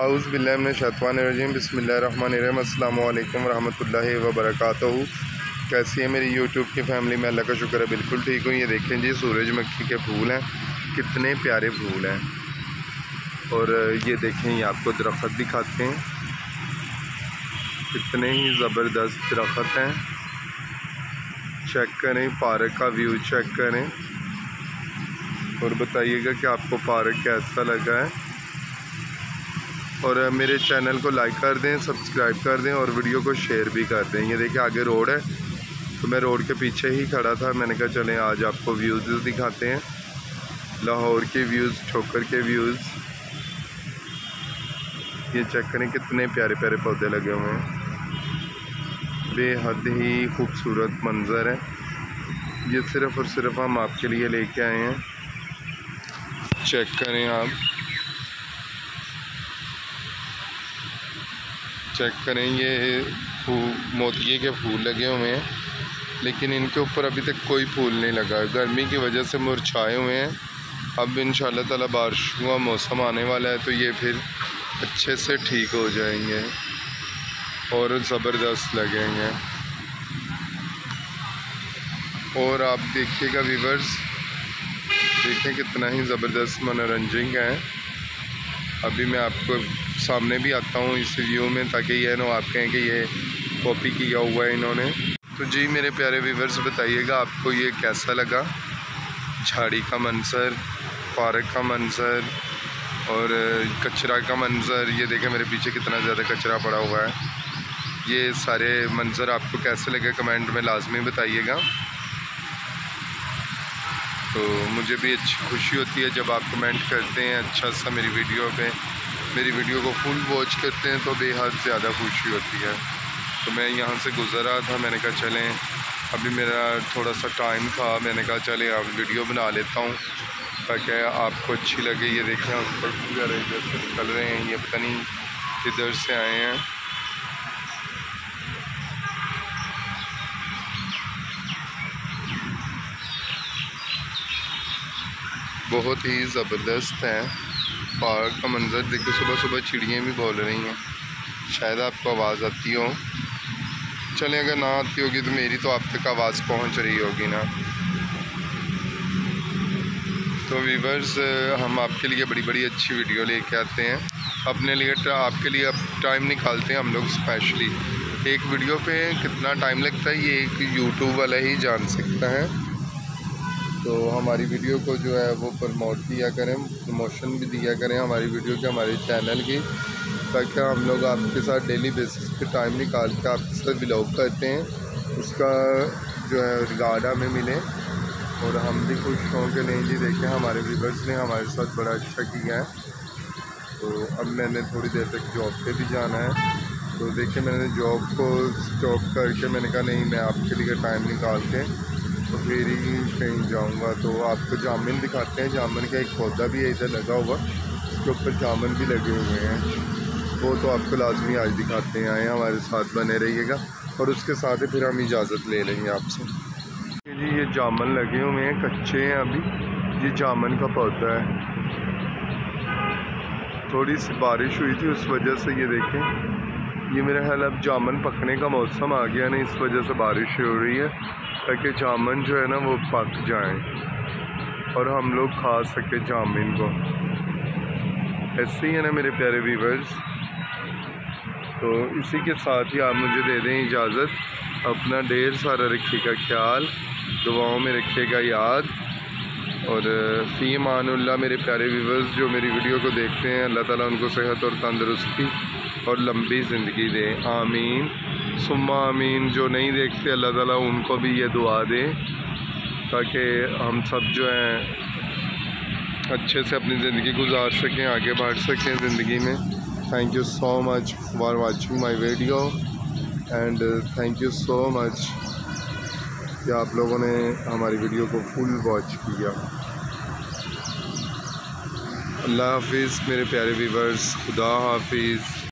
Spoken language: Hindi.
औज़ु बिल्लाहि मिनश शैतानिर बिस्मिल्लाहिर्रहमानिर्रहीम। अस्सलामु अलैकुम रहमतुल्लाहि व बरकातहू। कैसी है मेरी यूट्यूब की फैमिली में? अल्लाह का शुक्र है बिल्कुल ठीक हूँ। ये देखें जी, सूरजमुखी के फूल हैं, कितने प्यारे फूल हैं। और ये देखें, ये आपको दरख्त दिखाते हैं, कितने ही ज़बरदस्त दरख्त हैं। चेक करें, पार्क का व्यू चेक करें और बताइएगा कि आपको पार्क कैसा लगा है। और मेरे चैनल को लाइक कर दें, सब्सक्राइब कर दें और वीडियो को शेयर भी कर दें। ये देखिए आगे रोड है, तो मैं रोड के पीछे ही खड़ा था। मैंने कहा चलें आज आपको व्यूज़ दिखाते हैं, लाहौर के व्यूज़, ठोकर के व्यूज़। ये चेक करें, कितने प्यारे प्यारे पौधे लगे हुए हैं, बेहद ही खूबसूरत मंज़र है। ये सिर्फ़ और सिर्फ हम आपके लिए लेके आए हैं। चेक करें आप, चेक करें, ये मोतिये के फूल लगे हुए हैं, लेकिन इनके ऊपर अभी तक कोई फूल नहीं लगा। गर्मी की वजह से मुरझाए हुए हैं। अब इंशाल्लाह ताला बारिशों का मौसम आने वाला है, तो ये फिर अच्छे से ठीक हो जाएंगे और ज़बरदस्त लगेंगे। और आप देखिएगा व्यूअर्स, देखें कितना ही ज़बरदस्त मनोरंजन है। अभी मैं आपको सामने भी आता हूँ इस व्यू में, ताकि ये ना आप कहें कि ये कॉपी किया हुआ है इन्होंने। तो जी मेरे प्यारे व्यूअर्स, बताइएगा आपको ये कैसा लगा। झाड़ी का मंजर, पार्क का मंजर और कचरा का मंजर। ये देखें मेरे पीछे कितना ज़्यादा कचरा पड़ा हुआ है। ये सारे मंजर आपको कैसे लगे कमेंट में लाजमी बताइएगा। तो मुझे भी अच्छी खुशी होती है जब आप कमेंट करते हैं अच्छा सा मेरी वीडियो को फुल वॉच करते हैं, तो बेहद ज़्यादा खुशी होती है। तो मैं यहाँ से गुज़र रहा था, मैंने कहा चलें, अभी मेरा थोड़ा सा टाइम था, मैंने कहा चलें आप वीडियो बना लेता हूँ ताकि आपको अच्छी लगे। ये देखें ऊपर वगैरह इधर से निकल रहे हैं, ये पता नहीं किधर से आए हैं। बहुत ही ज़बरदस्त है पार्क का मंज़र। देखिए सुबह सुबह चिड़ियाँ भी बोल रही हैं, शायद आपको आवाज़ आती हो। चलें, अगर ना आती होगी तो मेरी तो आप तक आवाज़ पहुंच रही होगी ना। तो व्यूअर्स, हम आपके लिए बड़ी बड़ी अच्छी वीडियो लेके आते हैं, अपने लिए आपके लिए अब टाइम निकालते हैं हम लोग स्पेशली। एक वीडियो पे कितना टाइम लगता है ये एक यूट्यूब वाला ही जान सकता है। तो हमारी वीडियो को जो है वो प्रमोट किया करें, प्रमोशन भी दिया करें हमारी वीडियो के, हमारे चैनल की, ताकि हम लोग आपके साथ डेली बेसिस पे टाइम निकाल के आपके साथ व्लॉग करते हैं, उसका जो है रिगार्ड हमें मिले और हम भी खुश हों कि नहीं जी देखें हमारे व्यूअर्स ने हमारे साथ बड़ा अच्छा किया है। तो अब मैंने थोड़ी देर तक जॉब पे भी जाना है, तो देखिए मैंने जॉब को स्टॉप करके मैंने कहा नहीं, मैं आपके लिए टाइम निकाल के तो फिर ही कहीं जाऊंगा। तो आपको जामुन दिखाते हैं। जामुन का एक पौधा भी है इधर लगा हुआ, इसके ऊपर जामुन भी लगे हुए हैं, वो तो आपको लाजमी आज दिखाते हैं। आए हमारे साथ बने रहिएगा और उसके साथ ही फिर हम इजाज़त ले लेंगे आपसे। जी ये जामुन लगे हुए हैं, कच्चे हैं अभी। ये जामुन का पौधा है, थोड़ी सी बारिश हुई थी उस वजह से ये देखें, ये मेरा ख्याल अब जामुन पकने का मौसम आ गया ना, इस वजह से बारिश हो रही है, ताकि जामुन जो है ना वो पक जाएं और हम लोग खा सके जामुन को। ऐसे ही है ना मेरे प्यारे व्यूअर्स। तो इसी के साथ ही आप मुझे दे दें इजाज़त। अपना ढेर सारा रखिएगा ख्याल, दुआओं में रखिएगा याद। और फ़ी अमानुल्लाह मेरे प्यारे व्यूअर्स जो मेरी वीडियो को देखते हैं, अल्लाह ताला उनको सेहत और तंदुरुस्ती और लंबी ज़िंदगी दे, आमीन सुम्मा आमीन। जो नहीं देखते अल्लाह ताला उनको भी ये दुआ दे, ताकि हम सब जो हैं अच्छे से अपनी ज़िंदगी गुजार सकें, आगे बढ़ सकें ज़िंदगी में। Thank you so much for watching my video and thank you so much कि आप लोगों ने हमारी वीडियो को फुल वॉच किया। अल्लाह हाफिज़ मेरे प्यारे व्यूअर्स, खुदा हाफिज़।